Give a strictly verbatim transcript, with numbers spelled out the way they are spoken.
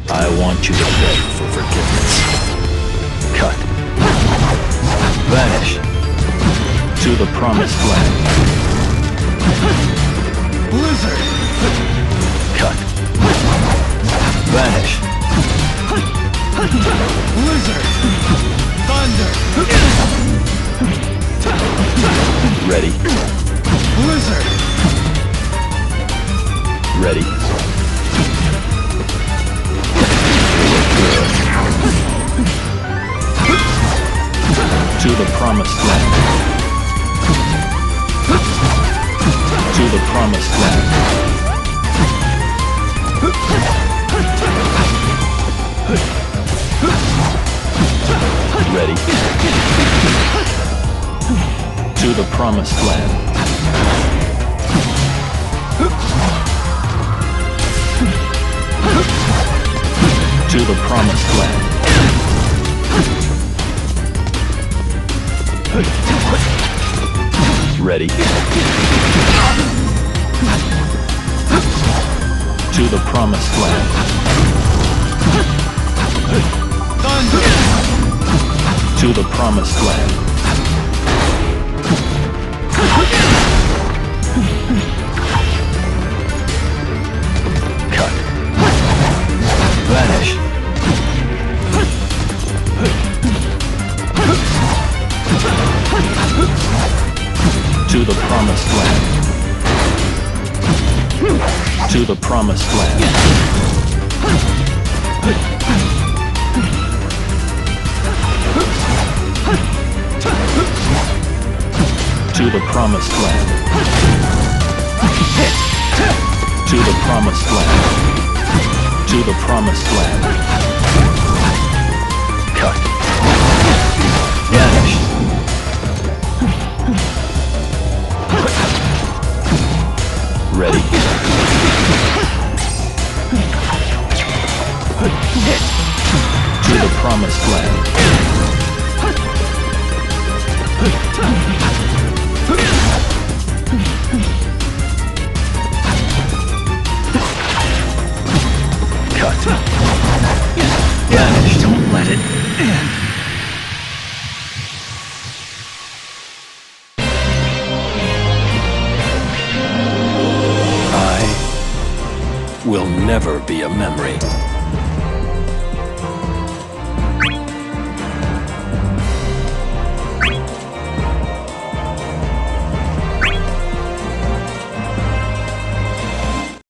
I want you to beg for forgiveness. Cut. Vanish. To the promised land. Blizzard! Cut. Vanish. Blizzard! Thunder! Ready. Blizzard! Ready. To the promised land. To the promised land. Ready. To the promised land. To the promised land. Ready. To the promised land. Thunder! To the promised land. Cut. Vanish. To the promised land. To the promised land. To the promised land. To the promised land. To the promised land. Cut. Vanish. Ready. To the promised land. Cut. Vanish. Don't let it end. I will never be a memory.